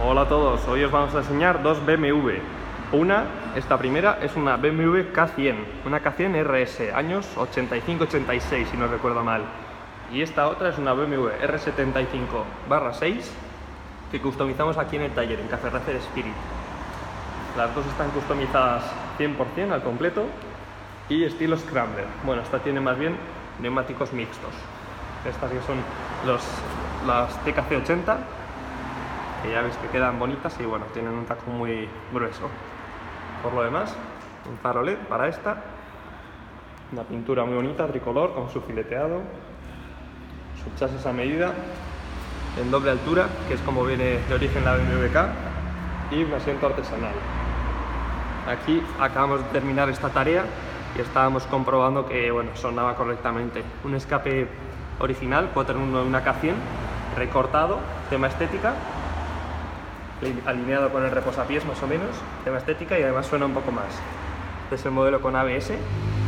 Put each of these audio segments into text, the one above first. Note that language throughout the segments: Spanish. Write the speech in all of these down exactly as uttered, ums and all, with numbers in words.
Hola a todos, hoy os vamos a enseñar dos B M W. Una, esta primera, es una B M W K cien, una K cien R S, años ochenta y cinco ochenta y seis si no recuerdo mal. Y esta otra es una B M W R setenta y cinco barra seis que customizamos aquí en el taller, en Café Racer Spirit. Las dos están customizadas cien por cien al completo y estilo Scrambler. Bueno, esta tiene más bien neumáticos mixtos. Estas que son los, las T K C ochenta, que ya veis que quedan bonitas y bueno, tienen un taco muy grueso. Por lo demás, un faro L E D para esta, una pintura muy bonita, tricolor, con su fileteado, su chasis a medida, en doble altura, que es como viene de origen la B M W K, y un asiento artesanal. Aquí acabamos de terminar esta tarea y estábamos comprobando que bueno, sonaba correctamente. Un escape original, cuatro en uno de una K cien, recortado, tema estética, alineado con el reposapiés más o menos, tema estética, y además suena un poco más. Este es el modelo con A B S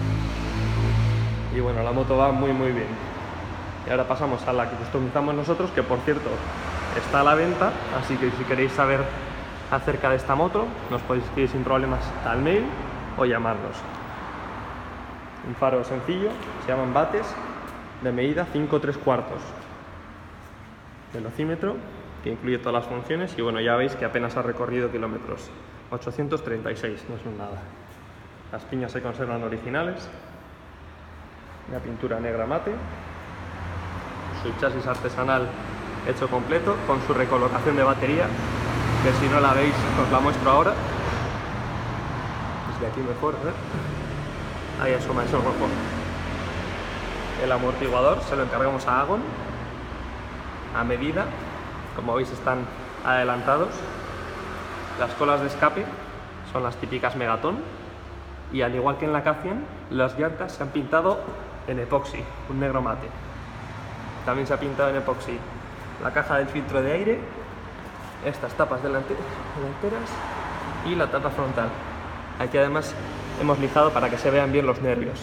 y bueno, la moto va muy muy bien. Y ahora pasamos a la que customizamos nosotros, que por cierto está a la venta, así que si queréis saber acerca de esta moto nos podéis escribir sin problemas al mail o llamarnos. Un faro sencillo, se llaman bates, de medida cinco tres cuartos, velocímetro que incluye todas las funciones y bueno, ya veis que apenas ha recorrido kilómetros, ochocientos treinta y seis, no es nada. Las piñas se conservan originales, la pintura negra mate, su chasis artesanal hecho completo con su recolocación de batería, que si no la veis os la muestro ahora. Desde aquí mejor, ¿eh? Ahí asoma eso rojo. El amortiguador se lo encargamos a Agon, a medida. Como veis están adelantados. Las colas de escape son las típicas Megaton y al igual que en la K cien, las llantas se han pintado en epoxi, un negro mate. También se ha pintado en epoxi la caja del filtro de aire, estas tapas delante delanteras y la tapa frontal. Aquí además hemos lijado para que se vean bien los nervios.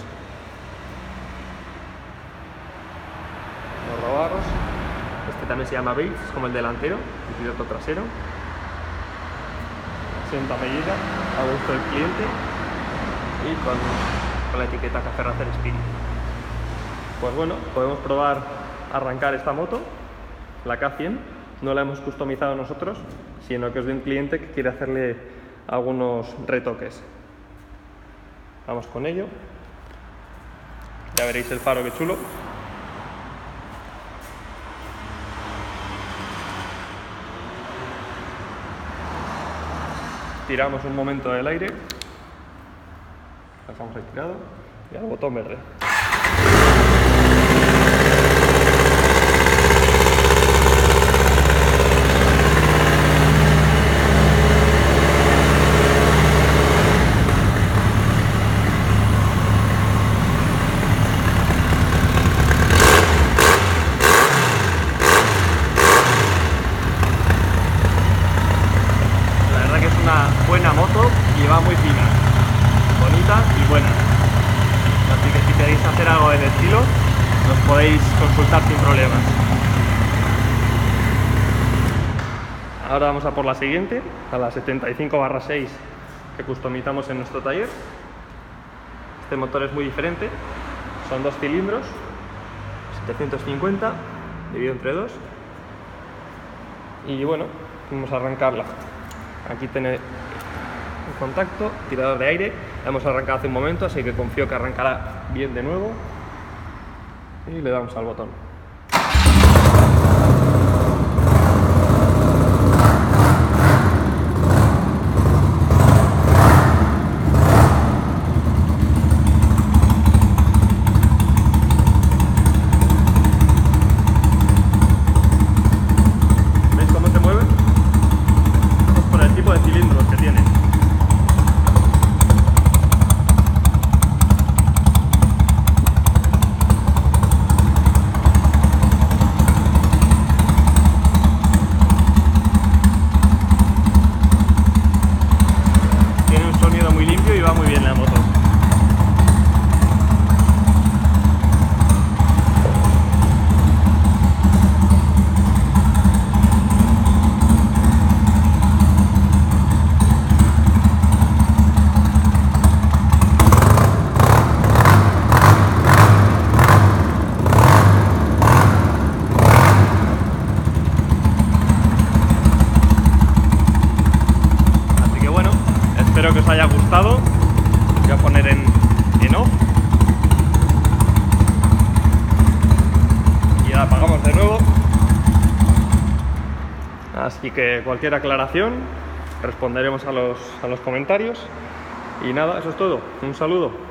Los robarros. Este también se llama Bates, como el delantero, el piloto trasero. Asiento a medida, a gusto del cliente y con, con la etiqueta Café Racer Spirit. Pues bueno, podemos probar arrancar esta moto, la K cien. No la hemos customizado nosotros, sino que es de un cliente que quiere hacerle algunos retoques. Vamos con ello. Ya veréis el faro, que chulo. Tiramos un momento del aire, dejamos ahí tirado y al botón verde. Buena moto y va muy fina, bonita y buena, así que si queréis hacer algo del estilo nos podéis consultar sin problemas. Ahora vamos a por la siguiente, a la setenta y cinco barra seis que customizamos en nuestro taller. Este motor es muy diferente, son dos cilindros, setecientos cincuenta dividido entre dos, y bueno, vamos a arrancarla. Aquí tenéis un contacto, tirador de aire, la hemos arrancado hace un momento, así que confío que arrancará bien de nuevo y le damos al botón. ¿Veis cómo se mueve? Es por el tipo de cilindros que tiene. espero que os haya gustado. Voy a poner en, en off. Y ahora apagamos de nuevo. Así que cualquier aclaración responderemos a los, a los comentarios. Y nada, eso es todo. Un saludo.